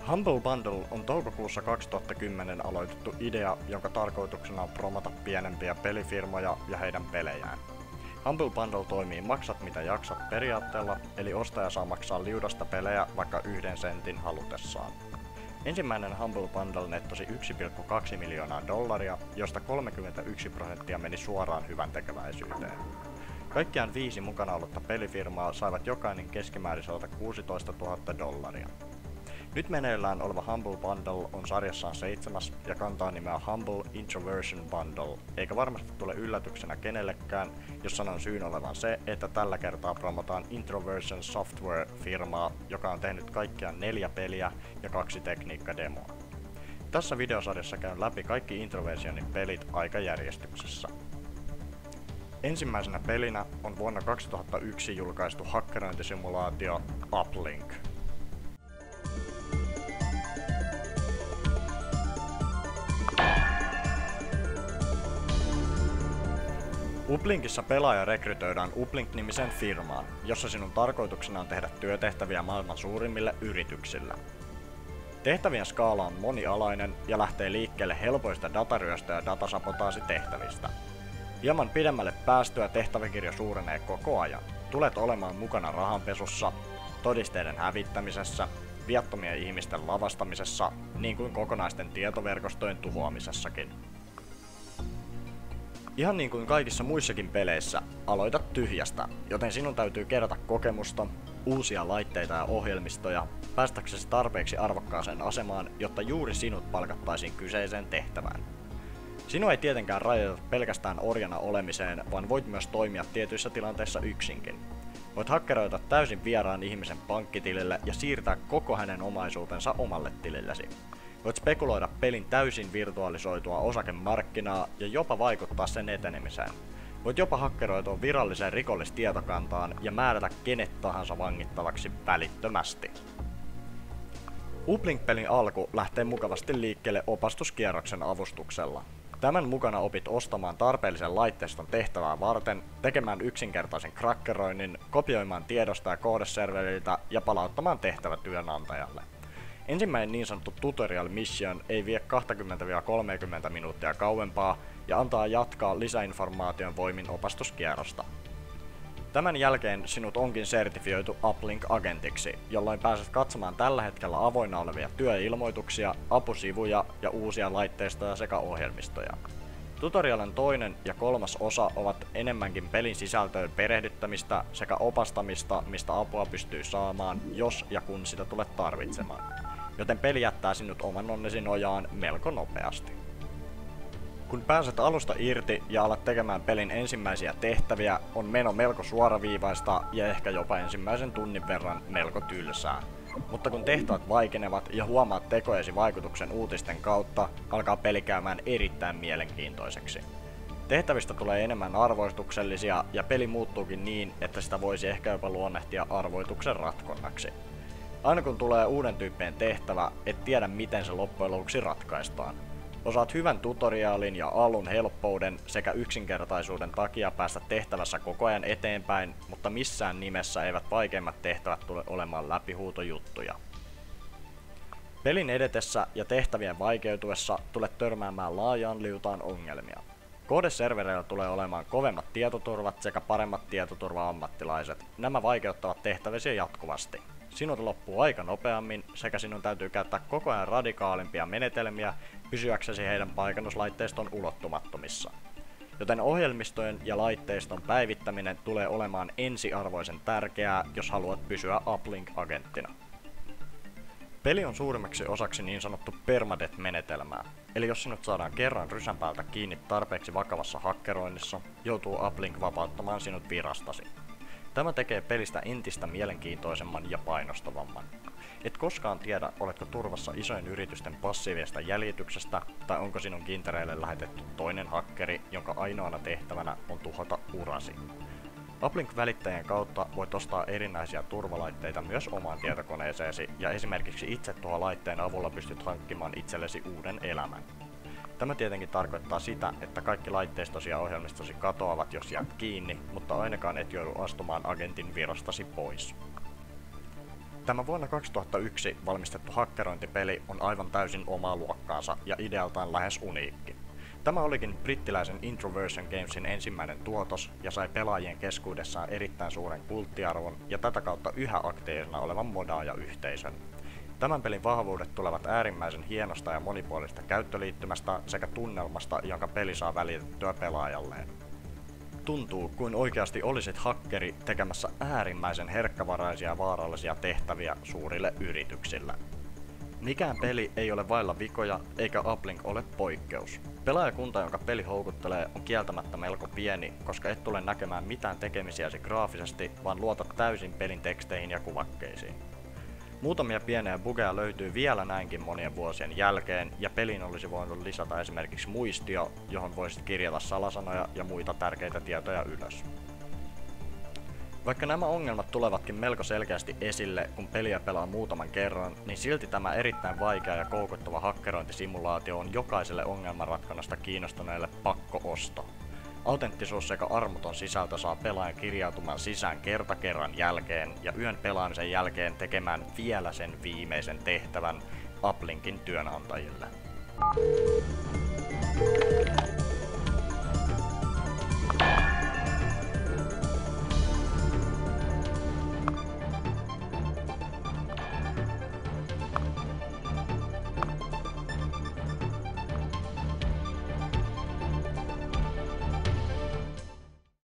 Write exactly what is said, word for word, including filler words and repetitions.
Humble Bundle on toukokuussa kaksituhattakymmenen aloitettu idea, jonka tarkoituksena on promota pienempiä pelifirmoja ja heidän pelejään. Humble Bundle toimii maksat mitä jaksat periaatteella, eli ostaja saa maksaa liudasta pelejä vaikka yhden sentin halutessaan. Ensimmäinen Humble Bundle nettosi yksi pilkku kaksi miljoonaa dollaria, josta kolmekymmentäyksi prosenttia meni suoraan hyväntekeväisyyteen. Kaikkiaan viisi mukana ollutta pelifirmaa saivat jokainen keskimääriseltä kuusitoistatuhatta dollaria. Nyt meneillään oleva Humble Bundle on sarjassaan seitsemäs ja kantaa nimeä Humble Introversion Bundle, eikä varmasti tule yllätyksenä kenellekään, jos sanon syyn olevan se, että tällä kertaa promotaan Introversion Software-firmaa, joka on tehnyt kaikkiaan neljä peliä ja kaksi tekniikkademoa. Tässä videosarjassa käyn läpi kaikki Introversionin pelit aikajärjestyksessä. Ensimmäisenä pelinä on vuonna kaksituhattayksi julkaistu hakkerointisimulaatio Uplink. Uplinkissa pelaaja rekrytoidaan Uplink-nimiseen firmaan, jossa sinun tarkoituksena on tehdä työtehtäviä maailman suurimmille yrityksille. Tehtävien skaala on monialainen ja lähtee liikkeelle helpoista dataryöstö- ja datasabotaasitehtävistä. Hieman pidemmälle päästyä tehtäväkirjo suurenee koko ajan. Tulet olemaan mukana rahanpesussa, todisteiden hävittämisessä, viattomien ihmisten lavastamisessa, niin kuin kokonaisten tietoverkostojen tuhoamisessakin. Ihan niin kuin kaikissa muissakin peleissä, aloitat tyhjästä, joten sinun täytyy kerätä kokemusta, uusia laitteita ja ohjelmistoja, päästäksesi tarpeeksi arvokkaaseen asemaan, jotta juuri sinut palkattaisiin kyseiseen tehtävään. Sinua ei tietenkään rajoiteta pelkästään orjana olemiseen, vaan voit myös toimia tietyissä tilanteissa yksinkin. Voit hakkeroida täysin vieraan ihmisen pankkitilille ja siirtää koko hänen omaisuutensa omalle tilillesi. Voit spekuloida pelin täysin virtualisoitua osakemarkkinaa ja jopa vaikuttaa sen etenemiseen. Voit jopa hakkeroitua viralliseen rikollistietokantaan ja määrätä kenet tahansa vangittavaksi välittömästi. Uplink-pelin alku lähtee mukavasti liikkeelle opastuskierroksen avustuksella. Tämän mukana opit ostamaan tarpeellisen laitteiston tehtävää varten, tekemään yksinkertaisen krakkeroinnin, kopioimaan tiedosta ja koodeserveriltä ja palauttamaan tehtävä työnantajalle. Ensimmäinen niin sanottu tutorial mission ei vie kaksikymmentä kolmekymmentä minuuttia kauempaa ja antaa jatkaa lisäinformaation voimin opastuskierrosta. Tämän jälkeen sinut onkin sertifioitu Uplink-agentiksi, jolloin pääset katsomaan tällä hetkellä avoinna olevia työilmoituksia, apusivuja ja uusia laitteistoja sekä ohjelmistoja. Tutorialin toinen ja kolmas osa ovat enemmänkin pelin sisältöön perehdyttämistä sekä opastamista, mistä apua pystyy saamaan, jos ja kun sitä tulet tarvitsemaan. Joten peli jättää sinut oman onnesi nojaan melko nopeasti. Kun pääset alusta irti ja alat tekemään pelin ensimmäisiä tehtäviä, on meno melko suoraviivaista ja ehkä jopa ensimmäisen tunnin verran melko tylsää. Mutta kun tehtävät vaikenevat ja huomaat tekojesi vaikutuksen uutisten kautta, alkaa peli käymään erittäin mielenkiintoiseksi. Tehtävistä tulee enemmän arvoituksellisia ja peli muuttuukin niin, että sitä voisi ehkä jopa luonnehtia arvoituksen ratkonnaksi. Aina kun tulee uuden tyyppien tehtävä, et tiedä miten se loppujen lopuksi ratkaistaan. Osaat hyvän tutoriaalin ja alun helppouden sekä yksinkertaisuuden takia päästä tehtävässä koko ajan eteenpäin, mutta missään nimessä eivät vaikeimmat tehtävät tule olemaan läpihuutojuttuja. Pelin edetessä ja tehtävien vaikeutuessa tulet törmäämään laajaan liutaan ongelmia. Koodeservereillä tulee olemaan kovemmat tietoturvat sekä paremmat tietoturva-ammattilaiset. Nämä vaikeuttavat tehtäviä jatkuvasti. Sinulta loppuu aika nopeammin sekä sinun täytyy käyttää koko ajan radikaalimpia menetelmiä pysyäksesi heidän paikannuslaitteiston ulottumattomissa. Joten ohjelmistojen ja laitteiston päivittäminen tulee olemaan ensiarvoisen tärkeää, jos haluat pysyä Uplink-agenttina. Peli on suurimmaksi osaksi niin sanottu permadeath-menetelmää, eli jos sinut saadaan kerran rysän päältä kiinni tarpeeksi vakavassa hakkeroinnissa, joutuu Uplink vapauttamaan sinut virastasi. Tämä tekee pelistä entistä mielenkiintoisemman ja painostavamman. Et koskaan tiedä, oletko turvassa isojen yritysten passiivisesta jäljityksestä, tai onko sinun kintereille lähetetty toinen hakkeri, jonka ainoana tehtävänä on tuhota urasi. Uplink-välittäjien kautta voit ostaa erinäisiä turvalaitteita myös omaan tietokoneeseesi, ja esimerkiksi itsetuholaitteen avulla pystyt hankkimaan itsellesi uuden elämän. Tämä tietenkin tarkoittaa sitä, että kaikki laitteistosi ja ohjelmistosi katoavat, jos jäät kiinni, mutta ainakaan et joudu astumaan agentin virastasi pois. Tämä vuonna kaksituhattayksi valmistettu hakkerointipeli on aivan täysin omaa luokkaansa ja idealtaan lähes uniikki. Tämä olikin brittiläisen Introversion Gamesin ensimmäinen tuotos ja sai pelaajien keskuudessaan erittäin suuren kulttiarvon ja tätä kautta yhä aktiivisena olevan modaajayhteisön. Tämän pelin vahvuudet tulevat äärimmäisen hienosta ja monipuolisesta käyttöliittymästä sekä tunnelmasta, jonka peli saa välitettyä pelaajalleen. Tuntuu kuin oikeasti olisit hakkeri tekemässä äärimmäisen herkkävaraisia ja vaarallisia tehtäviä suurille yrityksille. Mikään peli ei ole vailla vikoja, eikä Uplink ole poikkeus. Pelaajakunta, jonka peli houkuttelee, on kieltämättä melko pieni, koska et tule näkemään mitään tekemisiäsi graafisesti, vaan luotat täysin pelin teksteihin ja kuvakkeisiin. Muutamia pieniä bugeja löytyy vielä näinkin monien vuosien jälkeen, ja peliin olisi voinut lisätä esimerkiksi muistio, johon voisit kirjata salasanoja ja muita tärkeitä tietoja ylös. Vaikka nämä ongelmat tulevatkin melko selkeästi esille, kun peliä pelaa muutaman kerran, niin silti tämä erittäin vaikea ja koukuttava hakkerointisimulaatio on jokaiselle ongelmanratkaisusta kiinnostuneelle pakko-osto. Autenttisuus sekä armoton sisältö saa pelaajan kirjautumaan sisään kerta kerran jälkeen ja yön pelaamisen jälkeen tekemään vielä sen viimeisen tehtävän Uplinkin työnantajille.